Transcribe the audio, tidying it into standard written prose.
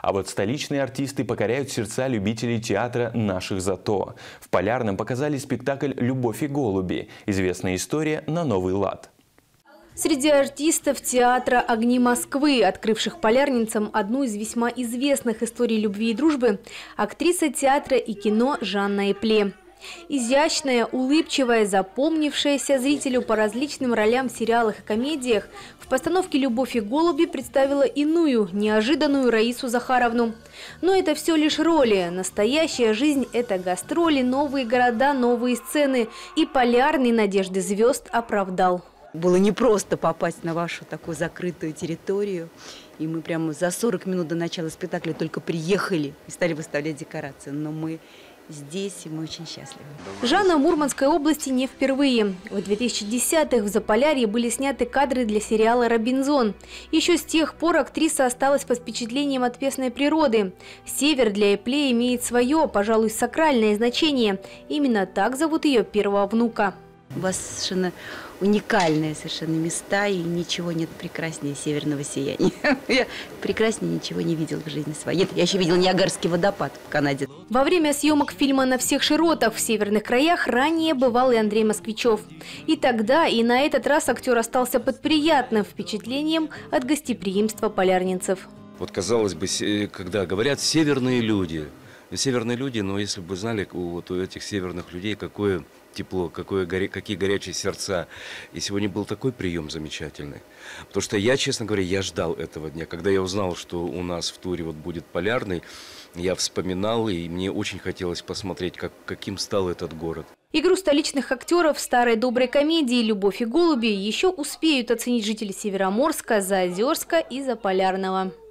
А вот столичные артисты покоряют сердца любителей театра наших зато. В Полярном показали спектакль «Любовь и голуби». Известная история на новый лад. Среди артистов театра «Огни Москвы», открывших полярницам одну из весьма известных историй любви и дружбы, актриса театра и кино Жанна Эпле. Изящная, улыбчивая, запомнившаяся зрителю по различным ролям в сериалах и комедиях, в постановке «Любовь и голуби» представила иную, неожиданную Раису Захаровну. Но это все лишь роли. Настоящая жизнь – это гастроли, новые города, новые сцены. И полярный надежды звезд оправдал. Было непросто попасть на вашу такую закрытую территорию. И мы прямо за 40 минут до начала спектакля только приехали и стали выставлять декорации. Но мы здесь, и мы очень счастливы. Жанна в Мурманской области не впервые. В 2010-х в Заполярье были сняты кадры для сериала «Робинзон». Еще с тех пор актриса осталась под впечатлением от местной природы. Север для Эпле имеет свое, пожалуй, сакральное значение. Именно так зовут ее первого внука. У вас совершенно уникальные совершенно места, и ничего нет прекраснее северного сияния. Я прекраснее ничего не видела в жизни своей. Я еще видела Ниагарский водопад в Канаде. Во время съемок фильма «На всех широтах» в северных краях ранее бывал и Андрей Москвичев. И тогда, и на этот раз актер остался под приятным впечатлением от гостеприимства полярнинцев. Вот казалось бы, когда говорят «северные люди», но если бы вы знали у этих северных людей, какое тепло, какие горячие сердца. И сегодня был такой прием замечательный. Потому что я, честно говоря, я ждал этого дня. Когда я узнал, что у нас в туре будет Полярный, я вспоминал, и мне очень хотелось посмотреть, каким стал этот город. Игру столичных актеров в старой доброй комедии «Любовь и голуби» еще успеют оценить жители Североморска, Заозерска и Заполярного.